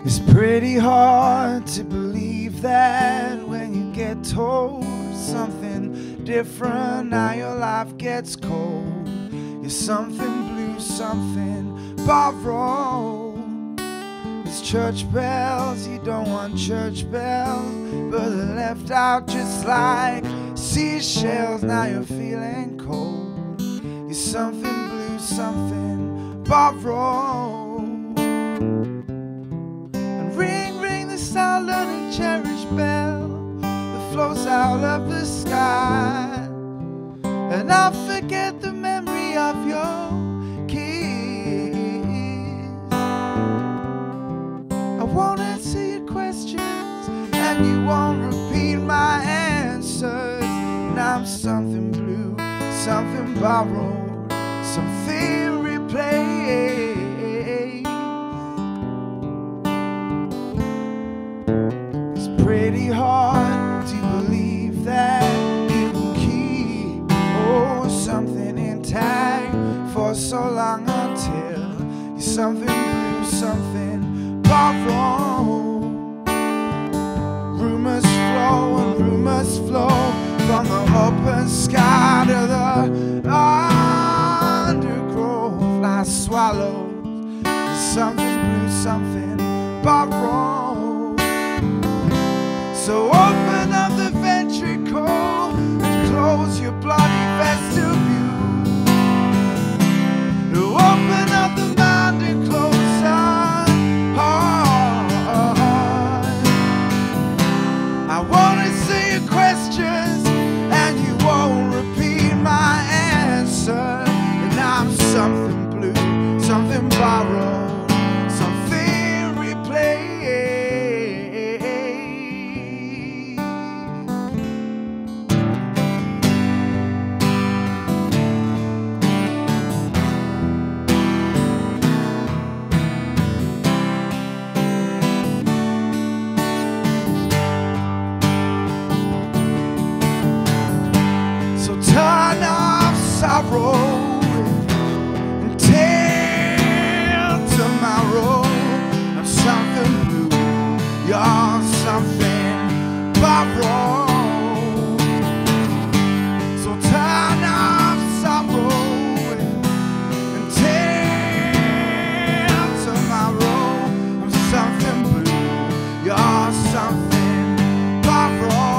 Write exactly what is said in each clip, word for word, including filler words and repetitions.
It's pretty hard to believe that when you get told something different, now your life gets cold. You're something blue, something borrowed. It's church bells, you don't want church bells, but they're left out just like seashells. Now you're feeling cold. You're something blue, something borrowed. Silent and cherished bell that flows out of the sky, and I forget the memory of your kiss. I won't answer your questions and you won't repeat my answers, and I'm something blue, something borrowed, something replaced. Pretty hard to believe that you can keep oh, something intact for so long until you're something blue, something borrowed. Rumors flow and rumors flow from the open sky to the undergrowth like swallows. You're something blue, something borrowed. So open up the ventricle and close your bloody vestibule. Open up the mind and close our heart. I wanna see your questions and you won't repeat my answer, and I'm something blue, something borrowed, something replaced. Turn off sorrow until tomorrow. I'm something blue, you're something borrowed. So turn off sorrow until tomorrow. I'm something blue, you're something borrowed.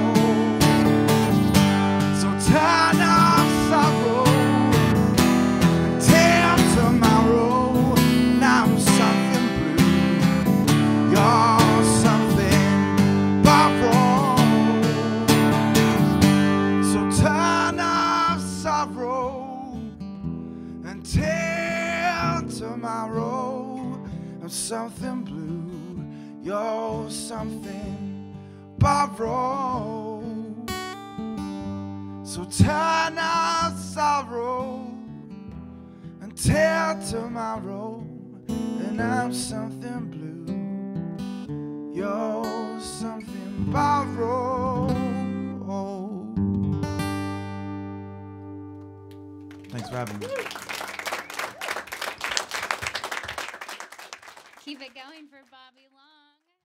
Turn off sorrow until tomorrow. Now I'm something blue, you're something borrowed. So turn off sorrow until tomorrow. I'm something blue, you're something borrowed. So turn off sorrow until tomorrow, and I'm something blue, you're something borrowed. Thanks for having me. Keep it going for Bobby Long.